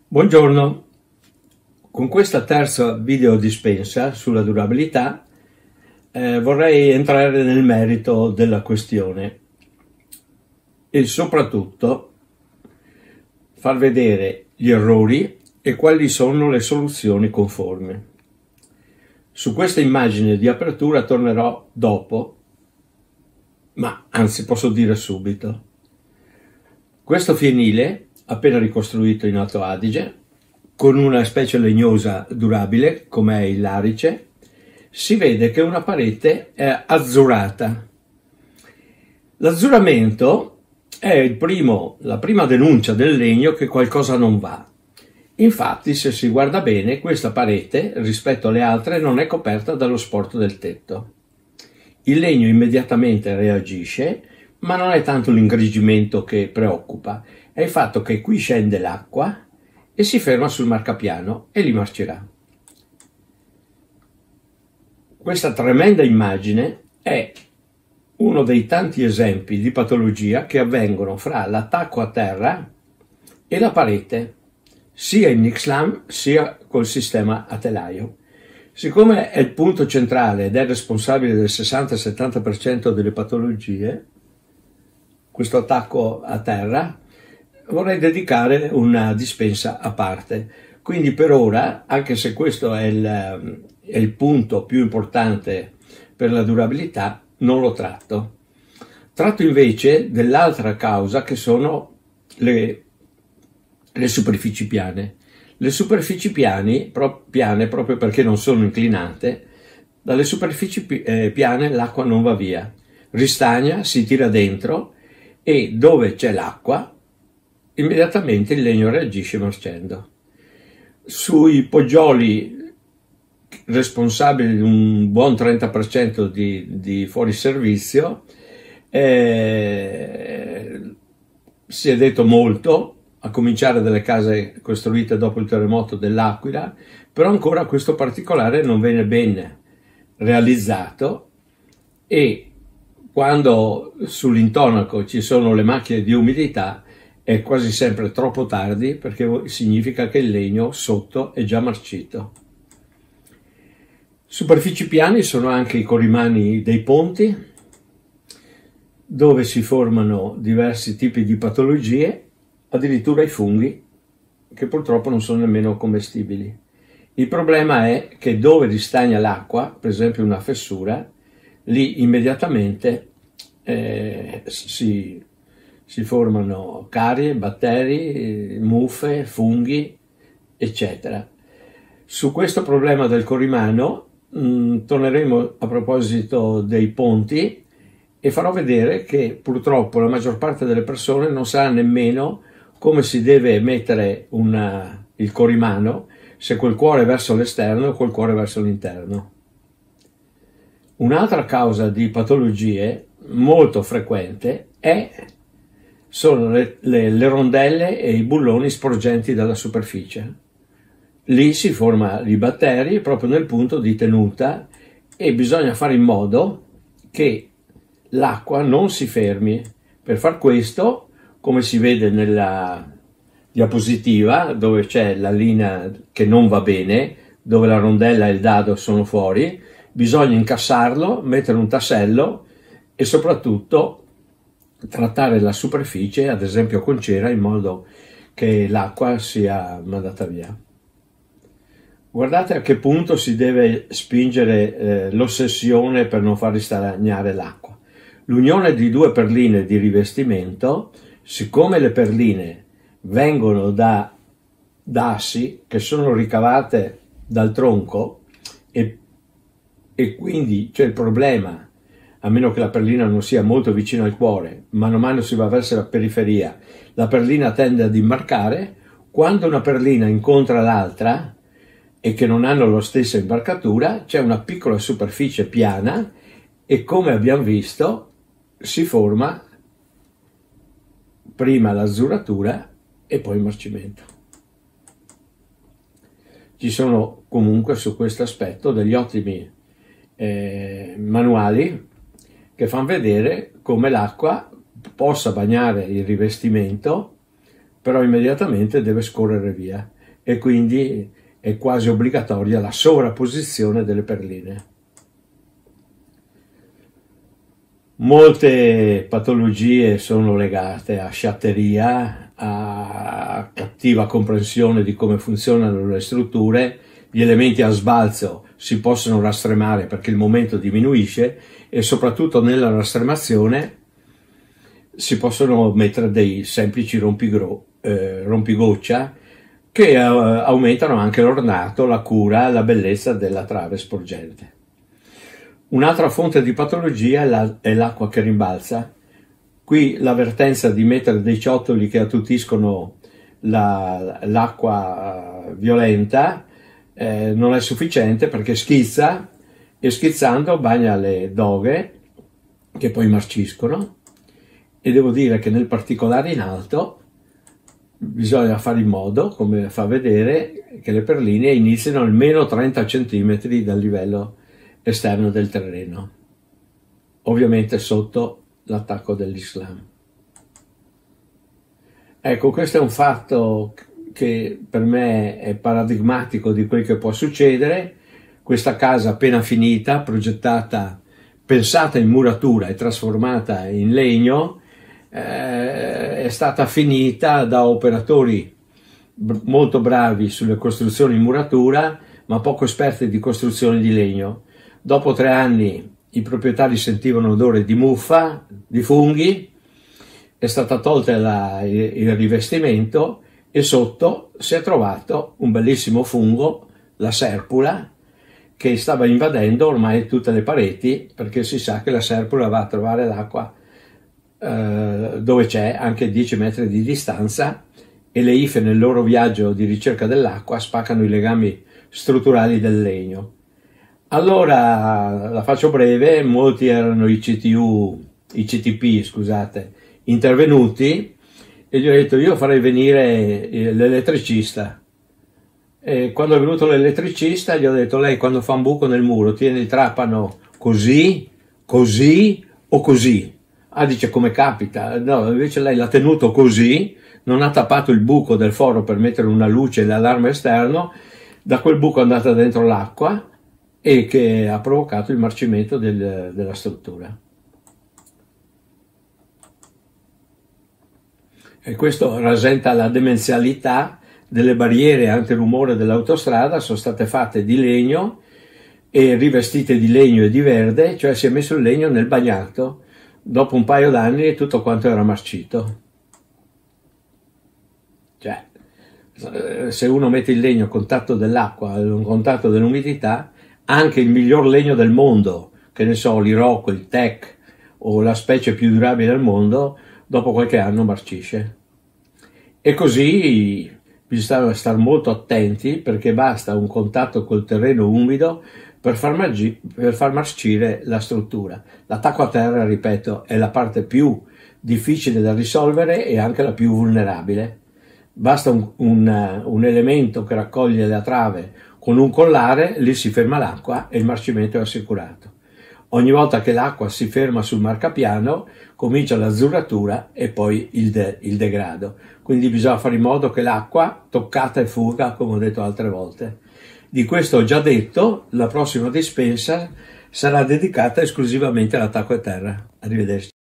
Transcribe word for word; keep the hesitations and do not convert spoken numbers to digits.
Buongiorno, con questa terza video dispensa sulla durabilità eh, vorrei entrare nel merito della questione e soprattutto far vedere gli errori e quali sono le soluzioni conformi. Su questa immagine di apertura tornerò dopo, ma anzi posso dire subito. Questo fienile appena ricostruito in Alto Adige, con una specie legnosa durabile, come è il larice, si vede che una parete è azzurata. L'azzuramento è il primo, la prima denuncia del legno che qualcosa non va. Infatti, se si guarda bene, questa parete, rispetto alle altre, non è coperta dallo sporto del tetto. Il legno immediatamente reagisce, ma non è tanto l'ingrigimento che preoccupa, è il fatto che qui scende l'acqua e si ferma sul marcapiano e li marcirà. Questa tremenda immagine è uno dei tanti esempi di patologia che avvengono fra l'attacco a terra e la parete, sia in Ixlam sia col sistema a telaio. Siccome è il punto centrale ed è responsabile del sessanta settanta per cento delle patologie, questo attacco a terra, vorrei dedicare una dispensa a parte. Quindi per ora, anche se questo è il, è il punto più importante per la durabilità, non lo tratto. Tratto invece dell'altra causa, che sono le, le superfici piane. Le superfici piani, pro, piane, proprio perché non sono inclinate, dalle superfici eh, piane l'acqua non va via, ristagna, si tira dentro e dove c'è l'acqua immediatamente il legno reagisce marcendo. Sui poggioli responsabili di un buon trenta per cento di, di fuoriservizio eh, si è detto molto, a cominciare dalle case costruite dopo il terremoto dell'Aquila, però ancora questo particolare non viene ben realizzato e quando sull'intonaco ci sono le macchie di umidità è quasi sempre troppo tardi, perché significa che il legno sotto è già marcito. Superfici piani sono anche i corrimani dei ponti, dove si formano diversi tipi di patologie, addirittura i funghi, che purtroppo non sono nemmeno commestibili. Il problema è che dove ristagna l'acqua, per esempio una fessura, lì immediatamente eh, si, si formano carie, batteri, muffe, funghi, eccetera. Su questo problema del corrimano mh, torneremo a proposito dei ponti e farò vedere che purtroppo la maggior parte delle persone non sa nemmeno come si deve mettere una, il corrimano, se col cuore verso l'esterno o col cuore verso l'interno. Un'altra causa di patologie molto frequente è, sono le, le, le rondelle e i bulloni sporgenti dalla superficie. Lì si formano i batteri proprio nel punto di tenuta e bisogna fare in modo che l'acqua non si fermi. Per far questo, come si vede nella diapositiva, dove c'è la linea che non va bene, dove la rondella e il dado sono fuori, bisogna incassarlo, mettere un tassello e soprattutto trattare la superficie, ad esempio con cera, in modo che l'acqua sia mandata via. Guardate a che punto si deve spingere eh, l'ossessione per non far ristagnare l'acqua. L'unione di due perline di rivestimento, siccome le perline vengono da, da assi che sono ricavate dal tronco e e quindi c'è il problema, a meno che la perlina non sia molto vicina al cuore, mano a mano si va verso la periferia, la perlina tende ad imbarcare. Quando una perlina incontra l'altra e che non hanno la stessa imbarcatura, c'è una piccola superficie piana e, come abbiamo visto, si forma prima l'azzuratura e poi il marcimento. Ci sono comunque su questo aspetto degli ottimi Eh, manuali che fanno vedere come l'acqua possa bagnare il rivestimento, però immediatamente deve scorrere via. e quindi è quasi obbligatoria la sovrapposizione delle perline. Molte patologie sono legate a sciatteria, a cattiva comprensione di come funzionano le strutture. Gli elementi a sbalzo si possono rastremare perché il momento diminuisce e soprattutto nella rastremazione si possono mettere dei semplici rompigro, eh, rompigoccia che eh, aumentano anche l'ornato, la cura, la bellezza della trave sporgente. Un'altra fonte di patologia è l'acqua che rimbalza. Qui l'avvertenza di mettere dei ciottoli che attutiscono l'acqua la, violenta eh, non è sufficiente perché schizza e schizzando bagna le doghe che poi marciscono, e devo dire che nel particolare in alto bisogna fare in modo, come fa vedere, che le perline iniziano almeno trenta centimetri dal livello esterno del terreno, ovviamente sotto l'attacco dell'Islam. Ecco, questo è un fatto che per me è paradigmatico di quel che può succedere. Questa casa appena finita, progettata, pensata in muratura e trasformata in legno, eh, è stata finita da operatori molto bravi sulle costruzioni in muratura, ma poco esperti di costruzioni di legno. Dopo tre anni i proprietari sentivano odore di muffa, di funghi, è stata tolta la, il rivestimento e sotto si è trovato un bellissimo fungo, la serpula, che stava invadendo ormai tutte le pareti, perché si sa che la serpula va a trovare l'acqua eh, dove c'è, anche a dieci metri di distanza, e le ife nel loro viaggio di ricerca dell'acqua spaccano i legami strutturali del legno. Allora, la faccio breve, molti erano i C T U, i C T P, scusate, intervenuti, e gli ho detto: io farei venire l'elettricista. E quando è venuto l'elettricista gli ho detto: lei quando fa un buco nel muro tiene il trapano così, così o così? Ah, dice, come capita? No, invece lei l'ha tenuto così, non ha tappato il buco del foro per mettere una luce e l'allarme esterno, da quel buco è andata dentro l'acqua e che ha provocato il marcimento del, della struttura. E questo rasenta la demenzialità delle barriere antirumore dell'autostrada. Sono state fatte di legno e rivestite di legno e di verde, cioè si è messo il legno nel bagnato. Dopo un paio d'anni tutto quanto era marcito. Cioè, se uno mette il legno a contatto dell'acqua, a contatto dell'umidità, anche il miglior legno del mondo, che ne so, l'Irocco, il Teak o la specie più durabile al mondo, dopo qualche anno marcisce. E così bisogna stare molto attenti, perché basta un contatto col terreno umido per far, margi, per far marcire la struttura. L'attacco a terra, ripeto, è la parte più difficile da risolvere e anche la più vulnerabile. Basta un, un, un elemento che raccoglie la trave con un collare, lì si ferma l'acqua e il marcimento è assicurato. Ogni volta che l'acqua si ferma sul marcapiano comincia l'azzurratura e poi il, de, il degrado. Quindi bisogna fare in modo che l'acqua toccata e fuga, come ho detto altre volte. Di questo ho già detto, la prossima dispensa sarà dedicata esclusivamente all'attacco a terra. Arrivederci.